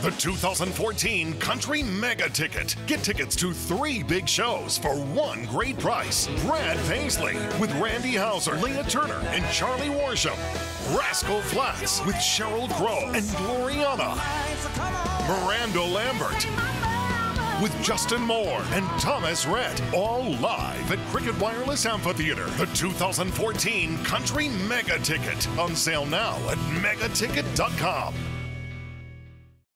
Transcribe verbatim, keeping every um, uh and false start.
the two thousand fourteen Country Megaticket. Get tickets to three big shows for one great price. Brad Paisley with Randy Houser, Leah Turner, and Charlie Worsham. Rascal Flats with Sheryl Crow and Gloriana. Miranda Lambert with Justin Moore and Thomas Rhett, all live at Cricket Wireless Amphitheater. The two thousand fourteen Country Megaticket, on sale now at megaticket dot com.